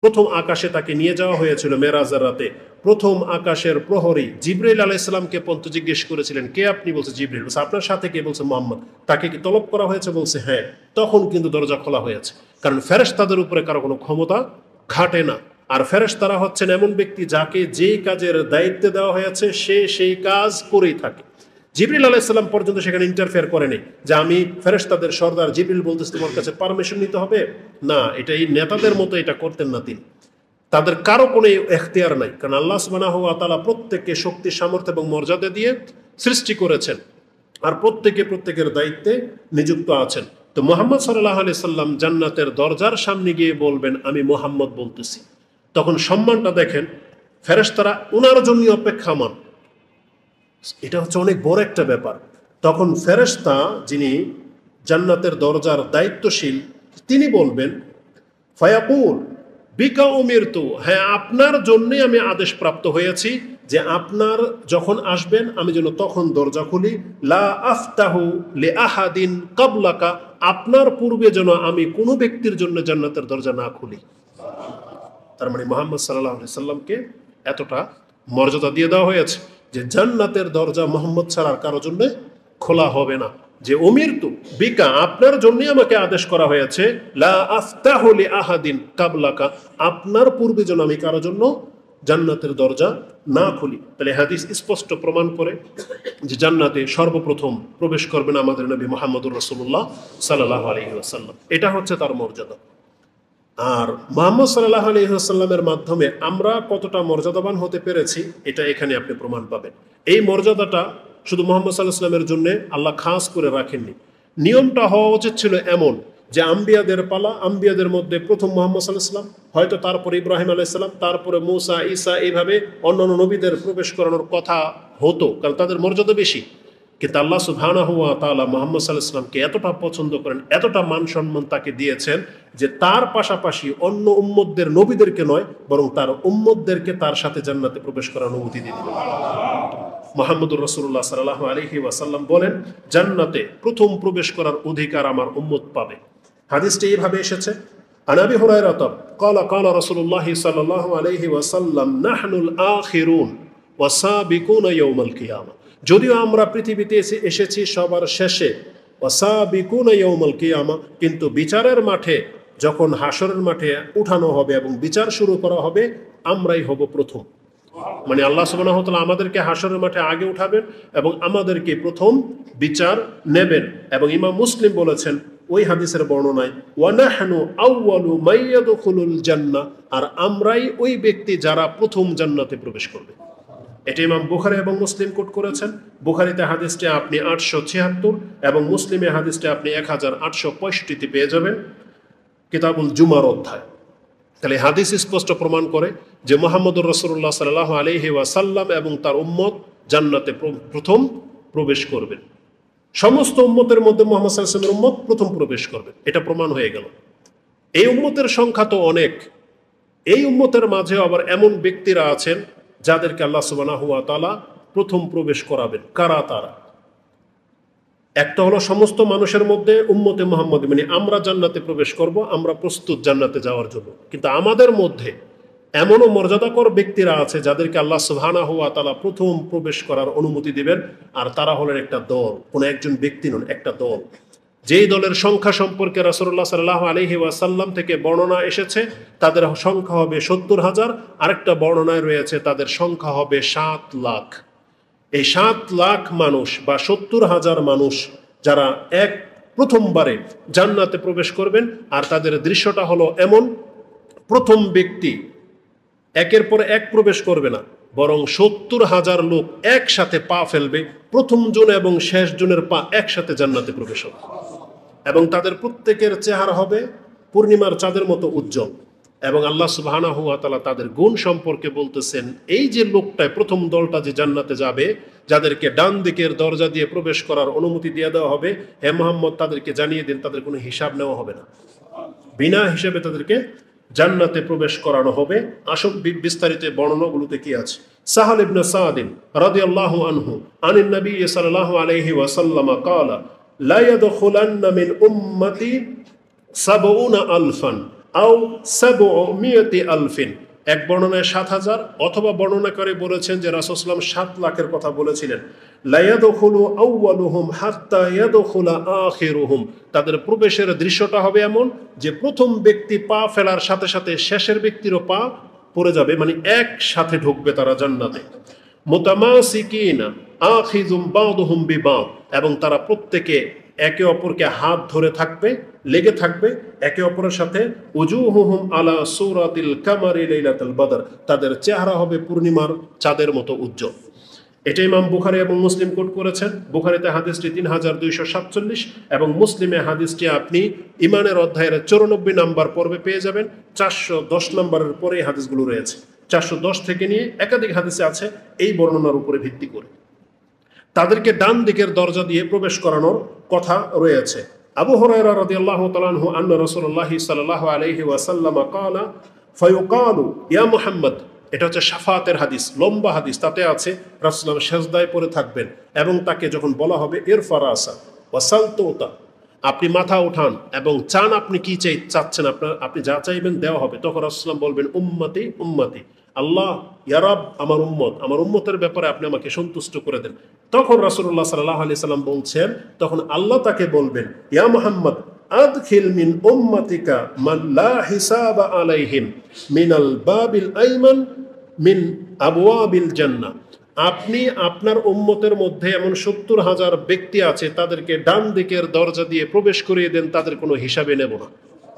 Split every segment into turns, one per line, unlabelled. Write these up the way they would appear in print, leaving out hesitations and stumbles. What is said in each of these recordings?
প্রথম আকাশে তাকে নিয়ে যাওয়া হয়েছিল মেরাজের রাতে। প্রথম আকাশের প্রহরী জিবরাইল আলাইহিস সালামকে পর্যন্ত জিজ্ঞেস করেছিলেন, কে আপনি? বলছে জিবরাইল। বলছে আপনার সাথে কে? বলছে মোহাম্মদ। তাকে কি তলব করা হয়েছে? বলছে হ্যাঁ। তখন কিন্তু দরজা খোলা হয়েছে, কারণ ফেরেশতাদের উপরে কারো কোনো ক্ষমতা খাটে না। আর ফেরেশতারা হচ্ছেন এমন ব্যক্তি যাকে যে কাজের দায়িত্ব দেওয়া হয়েছে সে সেই কাজ করেই থাকে। জিবরিল আলাইহিস সালাম পর্যন্ত সেখানে ইন্টারফেয়ার করেনি যে আমি ফেরেশতাদের সর্দার, জিবরিল বলতেছে তোমার কাছে পারমিশন নিতে হবে, না, এটা এই নেতাদের মতো এটা করতেন না তিনি। তাদের কারো কোনো এখতিয়ার নাই, কারণ আল্লাহ সুবহানাহু ওয়া তাআলা প্রত্যেককে শক্তি, সামর্থ্য এবং মর্যাদা দিয়ে সৃষ্টি করেছেন, আর প্রত্যেকের দায়িত্বে নিযুক্ত আছেন। তো মুহাম্মদ সাল্লাল্লাহু আলাইহি সাল্লাম জান্নাতের দরজার সামনে গিয়ে বলবেন আমি মুহাম্মদ বলতেছি, তখন সম্মানটা দেখেন, ফেরেশতারা ওনার জন্য অপেক্ষামান। এটা হচ্ছে অনেক বড় একটা ব্যাপার। তখন ফেরেশতা যিনি জান্নাতের দরজার দায়িত্বশীল তিনি বলবেন ফায়াকুল বিকা উমিরতু, হ্যাঁ আপনার জন্যই আমি আদেশ প্রাপ্ত হয়েছি যে আপনার যখন আসবেন আমি যেন তখন দরজা খুলি। লা আফতাহু লি আহাদিন কাবলাকা, আপনার পূর্বে যেন আমি কোনো ব্যক্তির জন্য জান্নাতের দরজা না খুলি। তার মানে মুহাম্মদ সাল্লাল্লাহু আলাইহি সাল্লামকে এতটা মর্যাদা দিয়ে দেওয়া হয়েছে যে জান্নাতের দরজা মুহাম্মদ ছাড়া আর কারোর জন্য খোলা হবে না। যে উমিরতু বিকা, আপনার জন্যই আমাকে আদেশ করা হয়েছে, লা আফতাহু লি আহাদিন কাবলাকা, আপনার পূর্বে যেন আমি কারোর জন্য জান্নাতের দরজা না খুলি। তাহলে হাদিস স্পষ্ট প্রমাণ করে যে জান্নাতে সর্বপ্রথম প্রবেশ করবেন আমাদের নবী মুহাম্মদুর রাসূলুল্লাহ সাল্লাল্লাহু আলাইহি ওয়াসাল্লাম। এটা হচ্ছে তার মর্যাদা। আর মুহাম্মদ সাল্লাল্লাহু আলাইহি ওয়াসাল্লামের মাধ্যমে আমরা কতটা মর্যাদাবান হতে পেরেছি এটা এখানে আপনি প্রমাণ পাবেন। এই মর্যাদাটা শুধু মুহাম্মদ সাল্লাল্লাহু আলাইহি ওয়াসাল্লামের জন্য আল্লাহ খাস করে রাখেননি। নিয়মটা হওয়া উচিত ছিল এমন যে আম্বিয়াদের পালা, আম্বিয়াদের মধ্যে প্রথম মুহাম্মদ সাল্লাল্লাহু আলাইহি ওয়াসাল্লাম, হয়তো তারপরে ইব্রাহিম আলাইহিস সালাম, তারপরে মূসা, ঈসা, এইভাবে অন্যান্য নবীদের প্রবেশ করানোর কথা হতো, কারণ তাদের মর্যাদা বেশি। কিন্তু আল্লাহ সুবহানাহু ওয়া তাআলা মুহাম্মদ সাল্লাল্লাহু আলাইহি ওয়াসাল্লামকে এতটা পছন্দ করেন, এতটা মান সম্মান তাকে দিয়েছেন যে তার পাশাপাশি অন্য উম্মতদের নবীদেরকে নয়, বরং তার উম্মতদেরকে তার সাথে জান্নাতে প্রবেশ করার অনুমতি দিয়ে দিলেন। মুহাম্মদুর রাসূলুল্লাহ সাল্লাল্লাহু আলাইহি ওয়াসাল্লাম বলেন জান্নাতে প্রথম প্রবেশ করার অধিকার আমার উম্মত পাবে। হাদিসটি এইভাবে এসেছে, আন আবি হুরায়রা ক্বালা ক্বালা রাসূলুল্লাহ সাল্লাল্লাহু আলাইহি ওয়াসাল্লাম নাহনুল আখিরুন ওয়া সাবিকুনা ইয়াউমাল কিয়ামা, যদিও আমরা পৃথিবীতে এসেছি সবার শেষে, ওয়া সাবিকুনা ইয়াউমাল কিয়ামা, কিন্তু বিচারের মাঠে যখন হাসরের মাঠে উঠানো হবে এবং বিচার শুরু করা হবে আমরাই হব প্রথম। মানে আল্লাহ সুবহানাহু ওয়া তাআলা আমাদেরকে হাসরের মাঠে আগে উঠাবেন এবং আমাদেরকে প্রথম বিচার নেবেন। এবং ইমাম মুসলিম বলেছেন ওই হাদিসের বর্ণনায়, ওয়া নাহনু আউয়ালু মাইয়াদখুলুল জান্নাহ, আর আমরাই ওই ব্যক্তি যারা প্রথম জান্নাতে প্রবেশ করবে। এটি ইমাম বুখারী এবং মুসলিম কোট করেছেন। বুখারীতে হাদিসটি আপনি 876 এবং মুসলিমে হাদিসটি আপনি 1865 পেয়ে যাবেন, কিতাবুল জুমার অধ্যায়। তাহলে হাদিস স্পষ্ট প্রমাণ করে যে মুহাম্মদুর রাসূলুল্লাহ সাল্লাল্লাহু আলাইহি ওয়াসাল্লাম এবং তার উম্মত জান্নাতে প্রথম প্রবেশ করবেন। সমস্ত উম্মতের মধ্যে মুহাম্মদ সাল্লাল্লাহু আলাইহি ওয়াসাল্লামের উম্মত প্রথম প্রবেশ করবে, এটা প্রমাণ হয়ে গেল। এই উম্মতের সংখ্যা তো অনেক, এই উম্মতের মাঝে আবার এমন ব্যক্তিরা আছেন যাদেরকে আল্লাহ সুবহানাহু ওয়া তাআলা প্রথম প্রবেশ করাবেন। কারা তারা? একটা হলো সমস্ত মানুষের মধ্যে উম্মতে মুহাম্মদ, মানে আমরা জান্নাতে প্রবেশ করব, আমরা প্রস্তুত জান্নাতে যাওয়ার জন্য। কিন্তু আমাদের মধ্যে এমনও মর্যাদাকর ব্যক্তিরা আছে যাদেরকে আল্লাহ সুবহানাহু ওয়া তাআলা প্রথম প্রবেশ করার অনুমতি দিবেন, আর তারা হলেন একটা দল, কোনো একজন ব্যক্তি নন, একটা দল। যেই দলের সংখ্যা সম্পর্কে রাসূলুল্লাহ সাল্লাল্লাহু আলাইহি ওয়াসাল্লাম থেকে বর্ণনা এসেছে তাদের সংখ্যা হবে 70,000, আরেকটা বর্ণনায় রয়েছে তাদের সংখ্যা হবে 7 লাখ। এই 7 লাখ মানুষ বা 70,000 মানুষ যারা প্রথমবারে জান্নাতে প্রবেশ করবেন, আর তাদের দৃশ্যটা হলো এমন, প্রথম ব্যক্তি একের পর এক প্রবেশ করবে না, বরং 70,000 লোক একসাথে পা ফেলবে, প্রথম জন এবং শেষ জনের পা একসাথে জান্নাতে প্রবেশ হবে, এবং তাদের প্রত্যেকের চেহারা হবে পূর্ণিমার চাঁদের মতো উজ্জ্বল। এবং আল্লাহ সুবহানাহু ওয়া তাআলা তাদের গুণ সম্পর্কে বলতেছেন, এই যে লোকটায় প্রথম দলটা যে জান্নাতে যাবে, যাদেরকে ডান দিকের দরজা দিয়ে প্রবেশ করার অনুমতি দিয়ে দেওয়া হবে, হে মুহাম্মদ তাদেরকে জানিয়ে দিন তাদের কোনো হিসাব নেওয়া হবে না, বিনা হিসেবে তাদেরকে জান্নাতে প্রবেশ করানো হবে। আসল বিস্তারিত বর্ণনাগুলোতে কি আছে? সাহাল ইবনে সাদ রাদিয়াল্লাহু আনহু আনিন নবী সাল্লাল্লাহু আলাইহি ওয়াসাল্লাম ক্বালা লা ইয়াদখুলান্না মিন উম্মতি 70,000 আও সাবউমিয়াতি আলফিন, এক বর্ণনায় 7,000, অথবা বর্ণনাকারী বলেছেন যে রাসূল সাল্লাল্লাহু আলাইহি ওয়াসাল্লাম 7 লাখের কথা বলেছিলেন। লা ইয়াদখুলু আউয়ালুহুম হাত্তা ইয়াদখুলা আখিরুহুম, তাদের প্রবেশের দৃশ্যটা হবে এমন যে প্রথম ব্যক্তি পা ফেলার সাথে সাথে শেষের ব্যক্তিরও পা পড়ে যাবে, মানে একসাথে ঢুকবে তারা জান্নাতে। মুতামাসিকিনা আখিযুম বাদুহুম বিবাদ, এবং তারা প্রত্যেকে একে অপরকে হাত ধরে থাকবে, লেগে থাকবে একে অপরের সাথে। উজুহুহুম আলা সূরাতিল কামারি লাইলাতুল বদর, তাদের চেহারা হবে পূর্ণিমার চাঁদের মতো উজ্জ্বল। এটা ইমাম বুখারী এবং মুসলিম কোট করেছেন। বুখারীতে হাদিসটি 3247 এবং মুসলিমে হাদিসটি আপনি ইমানের অধ্যায়ের 94 নম্বর পর্বে পেয়ে যাবেন। 410 নম্বরের পরে এই হাদিসগুলো রয়েছে। 410 থেকে নিয়ে একাধিক হাদিসে আছে এই বর্ণনার উপরে ভিত্তি করে। তাদেরকে ডান দিকের দরজা দিয়ে প্রবেশ করানোর কথা রয়েছে। আবু হুরায়রা রাদিয়াল্লাহু তাআলা আনহু আন্না রাসূলুল্লাহ সাল্লাল্লাহু আলাইহি ওয়াসাল্লাম ক্বালা ফায়ুকালু ইয়া মুহাম্মদ, এটা হচ্ছে শাফাতের হাদিস, লম্বা হাদিস। তাতে আছে রাসূলুল্লাহ সেজদায় পড়ে থাকবেন এবং তাকে যখন বলা হবে ইরফা রাসা ওয়াসাল তুতা, আপনি মাথা উঠান এবং চান আপনি কি চাচ্ছেন, আপনি যা চাইবেন দেওয়া হবে। তখন রাসূলুল্লাহ বলবেন উম্মতি উম্মতি, আল্লাহ ইয়া রাব, আমার উম্মত, আমার উম্মতের ব্যাপারে আপনি আমাকে সন্তুষ্ট করে দেন। তখন রাসূলুল্লাহ সাল্লাল্লাহু আলাইহি সাল্লাম বলছেন, তখন আল্লাহ তাকে বলবেন ইয়া মুহাম্মদ আদখিল মিন উম্মাতিকা মান লা হিসাবা আলাইহিম মিনাল বাবিল আইমান মিন আবওয়াবিল জান্নাহ, আপনি আপনার উম্মতের মধ্যে এমন 70,000 ব্যক্তি আছে, তাদেরকে ডান দিকের দরজা দিয়ে প্রবেশ করিয়ে দেন, তাদের কোনো হিসাবে নেব না।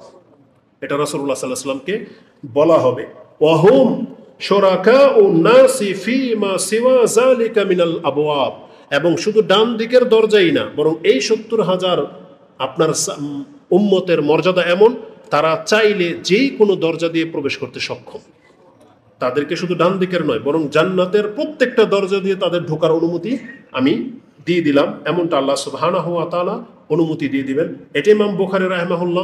এটা রাসূলুল্লাহ সাল্লাল্লাহু আলাইহি ওয়াসাল্লামকে বলা হবে। ওয়াহুম শুরাকাউ নাসি ফীমা সিওয়া যালিকা মিনাল আবওয়াব, এবং শুধু ডান দিকের দরজাই না, বরং এই 70,000 আপনার উম্মতের মর্যাদা এমন, তারা চাইলে যেই কোনো দরজা দিয়ে প্রবেশ করতে সক্ষম। তাদেরকে শুধু ডান দিকের নয়, বরং জান্নাতের প্রত্যেকটা দরজা দিয়ে তাদের ঢোকার অনুমতি আমি দিয়ে দিলাম, এমনটা আল্লাহ সুবহানাহু ওয়া তাআলা অনুমতি দিয়ে দিবেন। এটা ইমাম বুখারী রাহিমাহুল্লাহ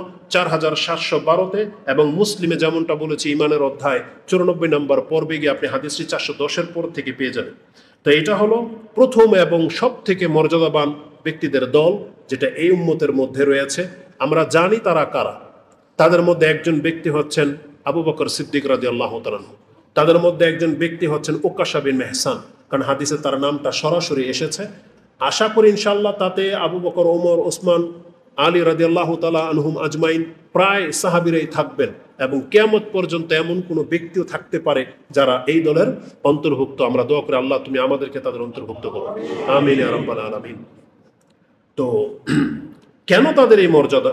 4712-তে এবং মুসলিমে যেমনটা বলেছি ইমানের অধ্যায় 94 নম্বর পর্বে গিয়ে আপনি হাদিসটি 410-এর পর থেকে পেয়ে যাবেন। তো এটা হলো প্রথম এবং সব থেকে মর্যাদাবান ব্যক্তিদের দল, যেটা এই উম্মতের মধ্যে রয়েছে। আমরা জানি তারা কারা। তাদের মধ্যে একজন ব্যক্তি হচ্ছেন আবু বকর সিদ্দিক রাদিয়াল্লাহু তাআলা, তাদের মধ্যে একজন ব্যক্তি হচ্ছেন উকাশা বিন মেহসান, কারণ হাদিসে তার নামটা সরাসরি এসেছে। আশা করি ইনশাআল্লাহ তাতে আবু বকর, ওমর, ওসমান, আলী রাদিয়াল্লাহু তাআলা আনহুম আজমাইন প্রায় সাহাবীরাই থাকবেন, এবং কিয়ামত পর্যন্ত এমন কোনো ব্যক্তিও থাকতে পারে যারা এই দলের অন্তর্ভুক্ত। আমরা দোয়া করি আল্লাহ তুমি আমাদেরকে তাদের অন্তর্ভুক্ত করো, আমিন ইয়া রাব্বাল আলামিন। তো কেন তাদের এই মর্যাদা,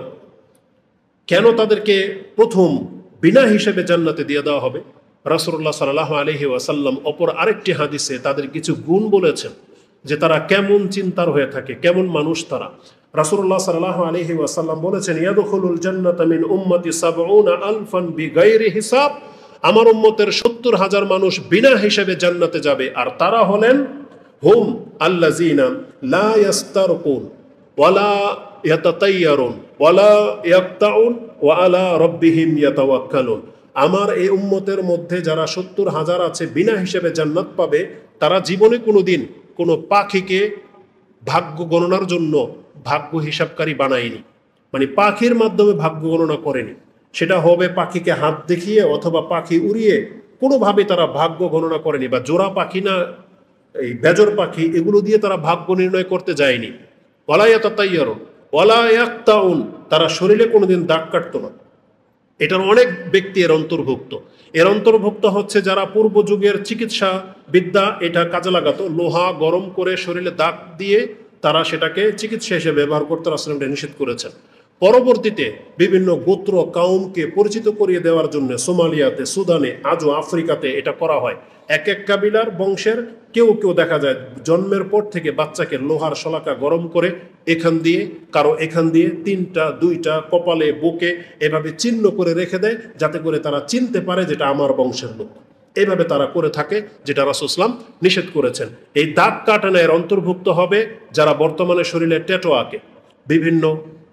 কেন তাদেরকে প্রথম বিনা হিসেবে জান্নাতে দিয়ে দেওয়া হবে? রাসূলুল্লাহ সাল্লাল্লাহু আলাইহি ওয়াসাল্লাম অপর আরেকটি হাদিসে তাদের কিছু গুণ বলেছেন, যে তারা কেমন চিন্তার হয়ে থাকে, কেমন মানুষ তারা। রাসূলুল্লাহ সাল্লাল্লাহু আলাইহি ওয়াসাল্লাম বলেছেন ইয়াদখুলুল জান্নাতা মিন উম্মতি 70,000 বিগাইরি হিসাব, আমার উম্মতের 70,000 মানুষ বিনা হিসেবে জান্নাতে যাবে। আর তারা হলেন হুম আল্লাযিনা লা ইয়াস্তারকুন ওয়ালা ইয়াতাতাইয়ারুন ওয়ালা ইয়াকতাউন ওয়া আলা রাব্বিহিম ইয়াতাওয়াক্কালুন, আমার এই উম্মতের মধ্যে যারা 70,000 আছে বিনা হিসেবে জান্নাত পাবে, তারা জীবনে কোনোদিন কোনো পাখিকে ভাগ্য গণনার জন্য ভাগ্য হিসাবকারী বানায়নি, মানে পাখির মাধ্যমে ভাগ্য গণনা করেনি। সেটা হবে পাখিকে হাত দেখিয়ে অথবা পাখি উড়িয়ে, কোনোভাবে তারা ভাগ্য গণনা করেনি, বা জোড়া পাখি না এই বেজর পাখি, এগুলো দিয়ে তারা ভাগ্য নির্ণয় করতে যায়নি। ওয়ালা ইয়াতাতাইয়ারুন ওয়ালা ইয়াকতাউন, তারা শরীরে কোনোদিন দাগ কাটতো না। এটার অনেক ব্যক্তি এর অন্তর্ভুক্ত। এর অন্তর্ভুক্ত হচ্ছে যারা পূর্ব যুগের চিকিৎসা বিদ্যা এটা কাজে লাগাতো, লোহা গরম করে শরীরে দাগ দিয়ে তারা সেটাকে চিকিৎসা হিসেবে ব্যবহার করতে রাসূল নিষেধ করেছেন। পরবর্তীতে বিভিন্ন গোত্র কাউমকে পরিচিত করিয়ে দেওয়ার জন্য সোমালিয়াতে, সুদানে, আজও আফ্রিকাতে এটা করা হয়। এক এক কাবিলার বংশের কেউ কেউ দেখা যায় জন্মের পর থেকে বাচ্চাকে লোহার শলাকা গরম করে এখান দিয়ে, কারো এখান দিয়ে, 3টা 2টা কপালে, বুকে এভাবে চিহ্ন করে রেখে দেয়, যাতে করে তারা চিনতে পারে যেটা আমার বংশের লোক। এইভাবে তারা করে থাকে, যেটা রাসূল সাল্লাল্লাহু আলাইহি ওয়াসাল্লাম নিষেধ করেছেন। এই দাগ কাটানো এর অন্তর্ভুক্ত হবে যারা বর্তমানে শরীরে ট্যাটু আঁকে, বিভিন্ন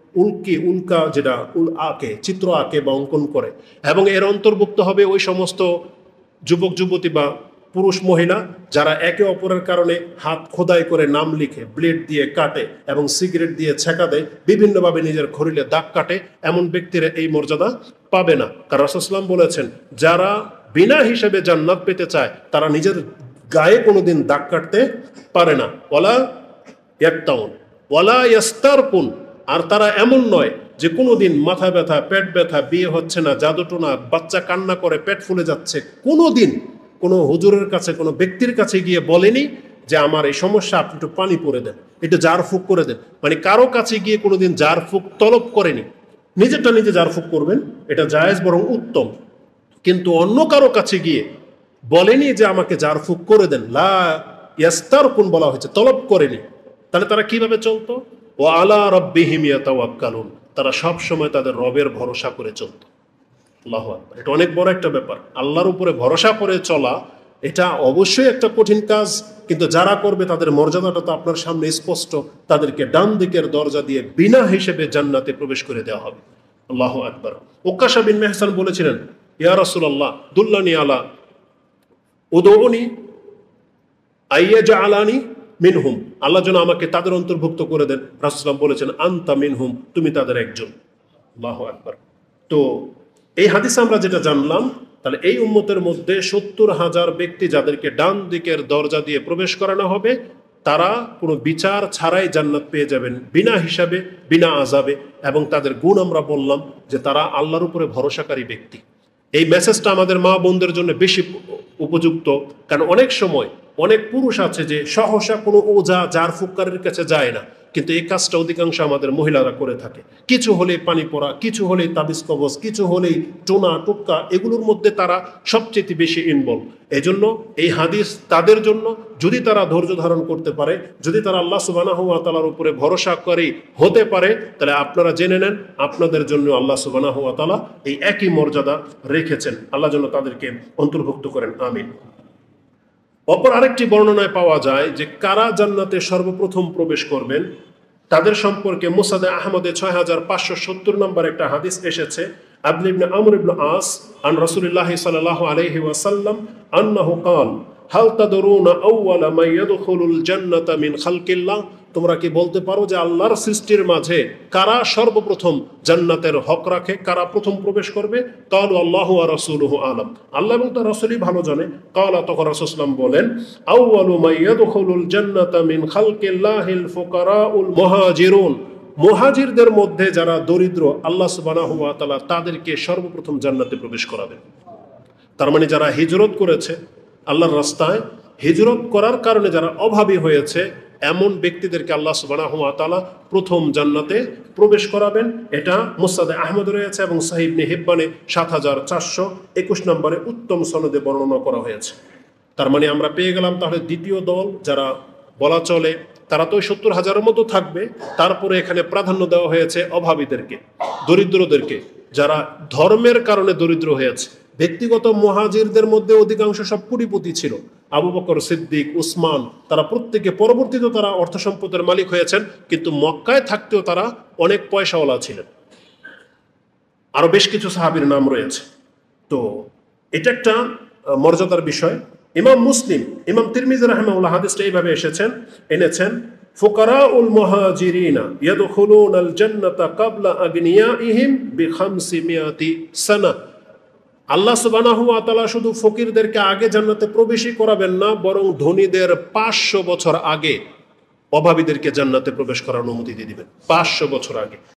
উল্কা যেটা আঁকে, চিত্র আঁকে বা অঙ্কন করে, এবং এর অন্তর্ভুক্ত হবে ওই সমস্ত যুবক যুবতী বা পুরুষ মহিলা যারা একে অপরের কারণে হাত খোদাই করে নাম লিখে, ব্লেড দিয়ে কাটে এবং সিগারেট দিয়ে ছেঁকা দেয়, বিভিন্নভাবে নিজের শরীরে দাগ কাটে, এমন ব্যক্তিরা এই মর্যাদা পাবে না। কারণ রাসূল সাল্লাল্লাহু আলাইহি ওয়াসাল্লাম বলেছেন, যারা বিনা হিসেবে জান্নাত পেতে চায় তারা নিজের গায়ে কোনোদিন দাগ কাটতে পারে না। ওয়ালা ইয়াক্তাউন ওয়ালা ইয়াস্তারকুন, আর তারা এমন নয় যে কোনোদিন মাথা ব্যথা, পেট ব্যথা, বিয়ে হচ্ছে না, জাদুটোনা, বাচ্চা কান্না করে পেট ফুলে যাচ্ছে, কোনোদিন কোনো হুজুরের কাছে, কোনো ব্যক্তির কাছে গিয়ে বলেনি যে আমার এই সমস্যা, আপনি একটু পানি পরে দেন, একটু জার ফুক করে দেন। মানে কারো কাছে গিয়ে কোনোদিন জার ফুক তলব করেনি। নিজেরটা নিজে জার ফুক করবেন, এটা জায়েজ, বরং উত্তম। কিন্তু অন্য কারো কাছে গিয়ে বলেনি যে আমাকে জার ফুক করে দেন। লা ইয়াস্তারকুন বলা হয়েছে, তলব করেনি। তাহলে তারা কিভাবে চলতো? ও আলা রাব্বিহিম ইয়াতাওয়াক্কালুন, তারা সব সময় তাদের রবের ভরসা করে চলতো। আল্লাহু আকবার। এটা অনেক বড় একটা ব্যাপার। আল্লাহর উপরে ভরসা করে চলা এটা অবশ্যই একটা কঠিন কাজ, কিন্তু যারা করবে তাদের মর্যাদাটা তো আপনার সামনে স্পষ্ট। তাদেরকে ডান দিকের দরজা দিয়ে বিনা হিসেবে জান্নাতে প্রবেশ করে দেওয়া হবে। আল্লাহু আকবার। উকাশা বিন মেহসান বলেছিলেন, ইয়া রাসূলুল্লাহ দুল্লানি আলা উদউনি আইয়াজআলানি মিনহুম, আল্লাহ যেন আমাকে তাদের অন্তর্ভুক্ত করে দেন। রাসূল সাল্লাল্লাহু আলাইহি ওয়াসাল্লাম বলেছেন, আনতা মিনহুম, তুমি তাদের একজন। আল্লাহু আকবার। তো এই হাদিসে আমরা যেটা জানলাম, তাহলে এই উম্মতের মধ্যে ৭০,০০০ ব্যক্তি যাদেরকে ডান দিকের দরজা দিয়ে প্রবেশ করানো হবে, তারা কোনো বিচার ছাড়াই জান্নাত পেয়ে যাবেন, বিনা হিসাবে, বিনা আযাবে। এবং তাদের গুণ আমরা বললাম যে তারা আল্লাহর উপরে ভরসাকারী ব্যক্তি। এই মেসেজটা আমাদের মা বোনদের জন্য বেশি উপযুক্ত, কারণ অনেক সময় অনেক পুরুষ আছে যে সহসা কোনো ওঝা, জার ফুক্কারের কাছে যায় না, কিন্তু এই কাজটা অধিকাংশ আমাদের মহিলারা করে থাকে। কিছু হলেই পানি পড়া, কিছু হলেই তাবিজ কবজ, কিছু হলেই টোনা টোক্কা, এগুলোর মধ্যে তারা সবচেয়ে বেশি ইনভলভ। এই জন্য এই হাদিস তাদের জন্য, যদি তারা ধৈর্য ধারণ করতে পারে, যদি তারা আল্লাহ সুবহানাহু ওয়া তাআলার উপরে ভরসা করে হতে পারে, তাহলে আপনারা জেনে নেন আপনাদের জন্য আল্লাহ সুবহানাহু ওয়া তাআলা এই একই মর্যাদা রেখেছেন। আল্লাহ যেন তাদেরকে অন্তর্ভুক্ত করেন, আমিন। অপর আরেকটি বর্ণনায় পাওয়া যায় যে কারা জান্নাতে সর্বপ্রথম প্রবেশ করবেন তাদের সম্পর্কে মুসনাদে আহমদে ৬৫৭০ নম্বর একটা হাদিস এসেছে। আব্দুল্লাহ ইবনে আমর ইবনে আস আন রাসূলুল্লাহ সাল্লাল্লাহু আলাইহি ওয়াসাল্লাম আন্নাহু ক্বাল হাল তাদরুনা আউওয়ালা মান ইয়াদখুলুল জান্নাতা মিন খালকিল্লাহ, তোমরা কি বলতে পারো যে আল্লাহর সৃষ্টির মাঝে কারা সর্বপ্রথম জান্নাতের হক রাখে, কারা প্রথম প্রবেশ করবে? ক্বালু আল্লাহু ওয়া রাসূলুহু আলাম, আল্লাহ এবং তার রাসূলই ভালো জানে। ক্বালা, তখন রাসূল সাল্লাল্লাহু আলাইহি ওয়াসাল্লাম বলেন, আউওয়ালু মান ইয়াদখুলুল জান্নাতা মিন খালকিল্লাহিল ফুকারাউল মুহাজিরুন, মুহাজিরদের মধ্যে যারা দরিদ্র, আল্লাহ সুবহানাহু ওয়া তাআলা তাদেরকে সর্বপ্রথম জান্নাতে প্রবেশ করাবেন। তার মানে যারা হিজরত করেছে, আল্লাহর রাস্তায় হিজরত করার কারণে যারা অভাবী হয়েছে, এমন ব্যক্তিদেরকে আল্লাহ সুবহানাহু ওয়া তাআলা প্রথম জান্নাতে প্রবেশ করাবেন। এটা মুসনাদে আহমদ রয়েছে এবং সহিহ ইবনে হিব্বানে ৭৪২১ নম্বরে উত্তম সনদে বর্ণনা করা হয়েছে। তার মানে আমরা পেয়ে গেলাম তাহলে দ্বিতীয় দল, যারা বলা চলে তারা তো ৭০,০০০-এর মতো থাকবে, তারপরে এখানে প্রাধান্য দেওয়া হয়েছে অভাবীদেরকে, দরিদ্রদেরকে, যারা ধর্মের কারণে দরিদ্র হয়েছে। ব্যক্তিগত মুহাজিরদের মধ্যে অধিকাংশ সব কোটিপতি ছিল। আবু বকর সিদ্দিক, উসমান, তারা প্রত্যেকে পরবর্তীতে তারা অর্থ সম্পদের মালিক হয়েছেন, কিন্তু মক্কায় থাকতেও তারা অনেক পয়সাওয়ালা ছিলেন। আরো বেশ কিছু সাহাবীর নাম রয়েছে। তো এটা একটা মর্যাদার বিষয়। ইমাম মুসলিম, ইমাম তিরমিজি রাহিমাহুল্লাহ হাদিসটা এইভাবে এনেছেন, ফুকারাউল মুহাজিরিনা ইয়াদখুলুনাল জান্নাতা ক্বাবলা আগনিয়াইহিম বি৫০০ সানা, আল্লাহ সুবহানাহু ওয়া তাআলা শুধু ফকিরদেরকে আগে জান্নাতে প্রবেশই করাবেন না, বরং ধনীদের ৫০০ বছর আগে অভাবীদেরকে জান্নাতে প্রবেশ করার অনুমতি দিয়ে দিবেন, ৫০০ বছর আগে।